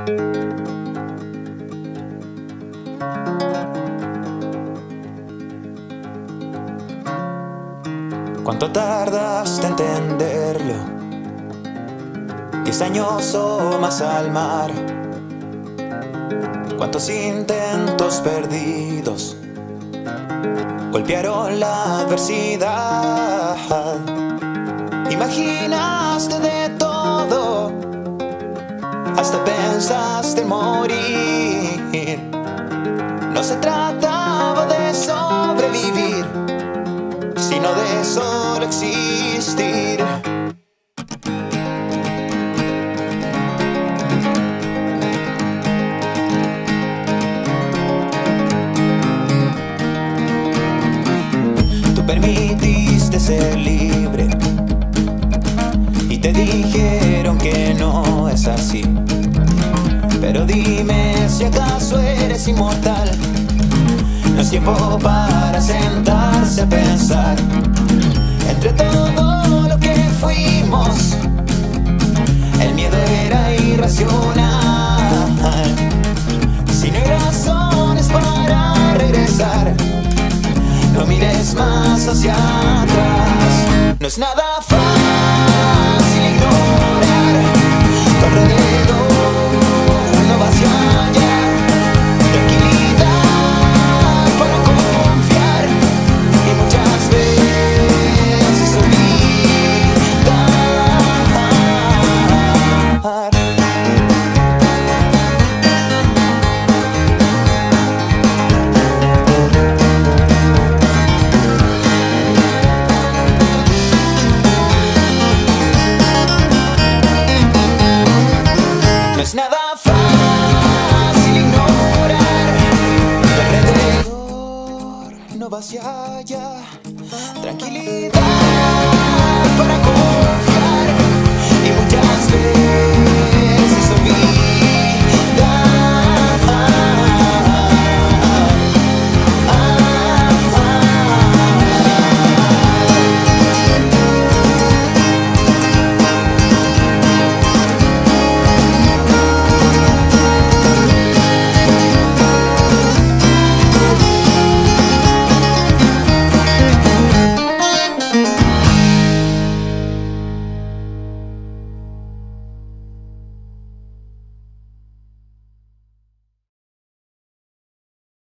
¿Cuánto tardaste en entenderlo? 10 años o más al mar. ¿Cuántos intentos perdidos golpearon la adversidad? Imaginaste de todo, hasta pensaste en morir. No se trataba de sobrevivir, sino de solo existir. Tú permitiste ser libre y te dijeron que no es así. Pero dime si acaso eres inmortal. No es tiempo para sentarse a pensar. Entre todo lo que fuimos, el miedo era irracional. Si no hay razones para regresar, no mires más hacia atrás. No es nada fácil ignorar tu alrededor. No va hacia allá. Tranquilidad para confiar y muchas veces olvidar. No es nada fácil ignorar tu alrededor. No va hacia allá. Tranquilidad